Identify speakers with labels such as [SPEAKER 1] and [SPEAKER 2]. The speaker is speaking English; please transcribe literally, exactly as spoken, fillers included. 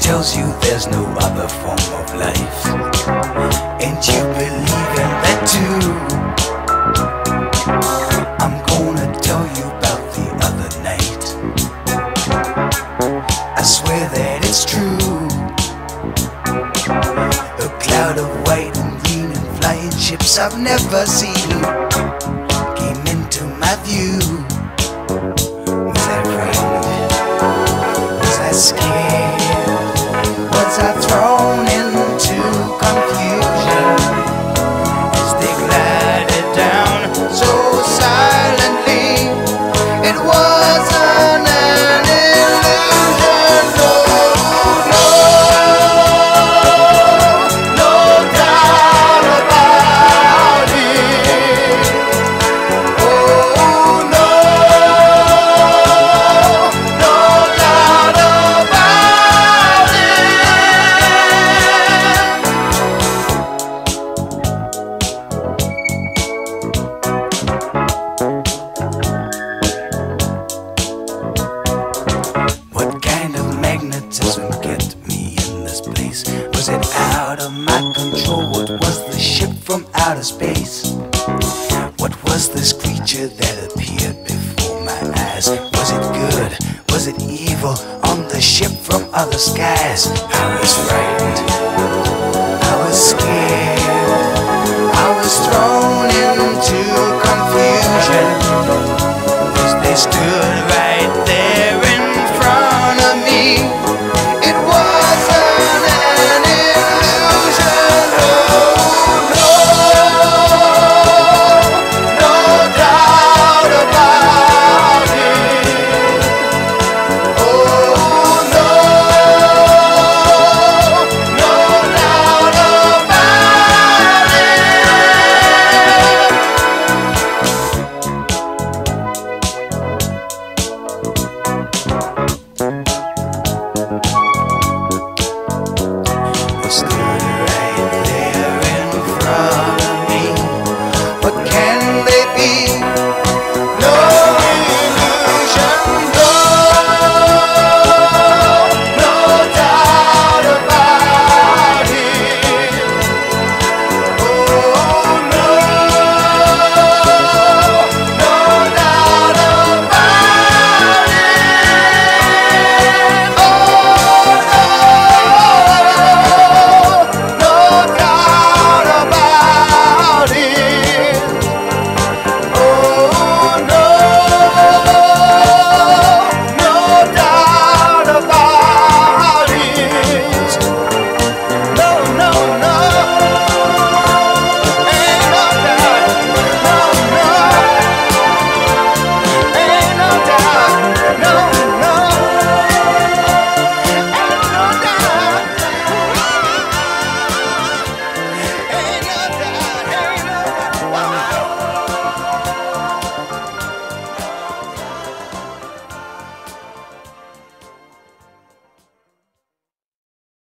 [SPEAKER 1] tells you there's no other form of life, and you believe in that too. I'm gonna tell you about the other night. I swear that it's true. A cloud of white and green and flying ships I've never seen came into my view. Was I frightened? Was I scared? Was I thrown into confusion as they glided down so silently? It wasn't an illusion, no, no, no doubt about it. Oh no, no doubt about it. What kind of magnetism kept me in this place? Was it out of my control? What was the ship from outer space? What was this creature that appeared before my eyes? Was it good? Was it evil? On the ship from other skies, I was frightened, I was scared.